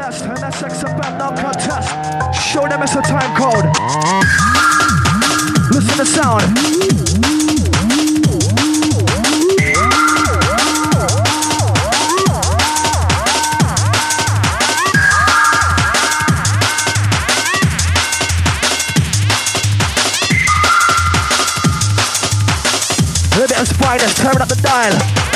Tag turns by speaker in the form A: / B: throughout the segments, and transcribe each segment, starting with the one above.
A: contest, and that's XFM, no contest. Show them it's a time code. Listen to sound. A little bit of spiders, turn up the dial.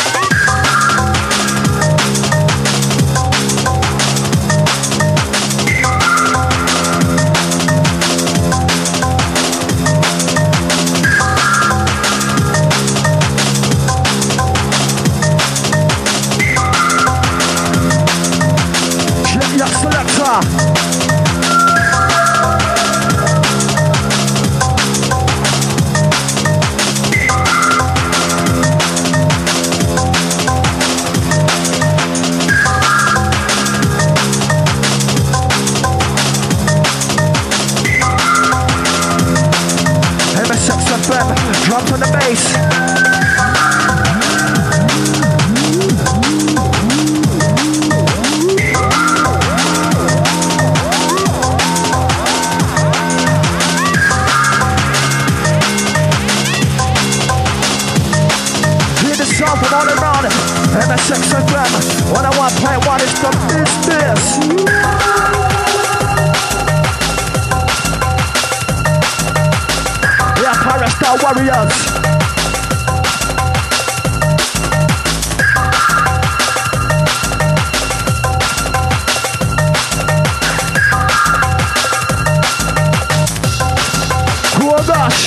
A: Drums on the bass. Hear the sound from all around. MSXFM 101.1 is the business. Star Warriors. Oh gosh.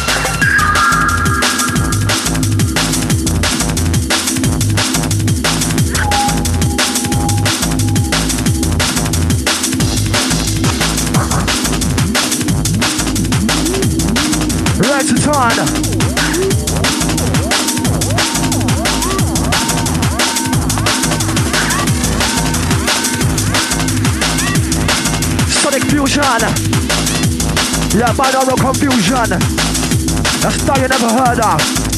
A: Right to turn. Sonic fusion. Yeah, binaural confusion. That's stuff you never heard of.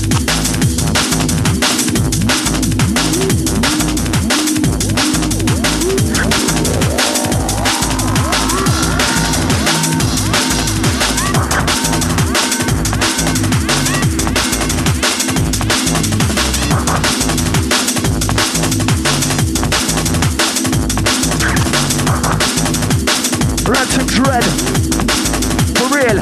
A: Ransom Dread, for real.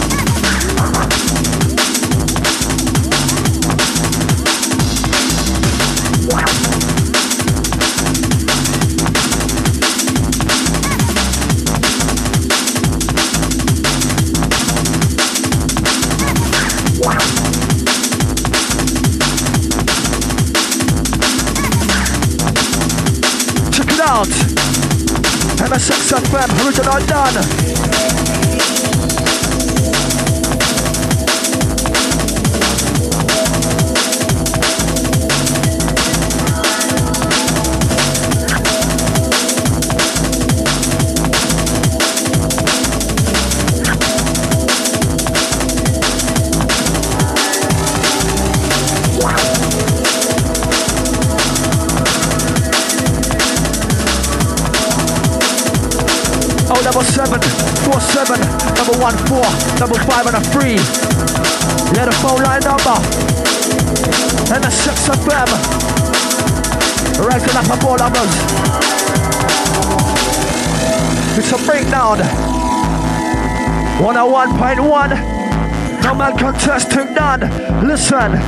A: Check it out. MSXFM, original done. Double 7, 4 7, double 1 4, double 5 and a 3. Yeah, the phone line number. And the 6 of them. Rising up on all numbers. It's a breakdown. 101.1. No man contesting none. Listen.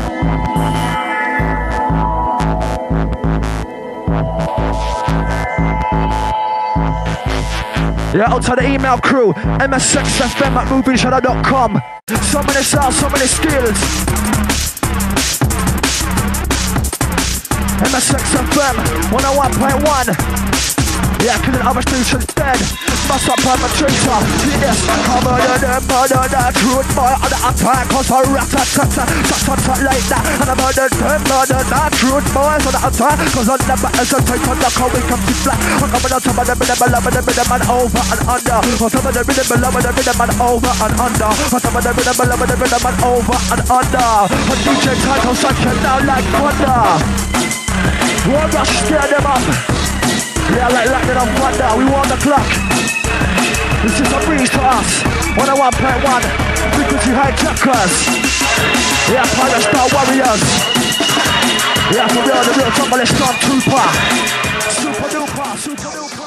A: Yeah, out to the email crew, msxfm@movieshadow.com. So many sounds, so many skills. MSXFM 101.1. Yeah, killing other stations dead. Must up perpetrator. Yes, cover them, murder that truth boy on the attack. Cause I rat-tat-tat-tat, like that. And I murder them, murder that truth boys on the attack. Cause I never hesitate on the call, we come to flat. I'm coming on top of the rhythm, loving the rhythm and over and under. On top of the rhythm, loving the rhythm and over and under. On top of the rhythm, loving the rhythm and over and under. A DJ title such down like thunder. We'll rush, scare them up. Yeah, like lightning on thunder, we want the clock. This is a breeze to us. 101.1, frequency hijackers. Yeah, pirate star warriors. Yeah, for real, the real Tombalist stormtrooper. Super duper, super duper.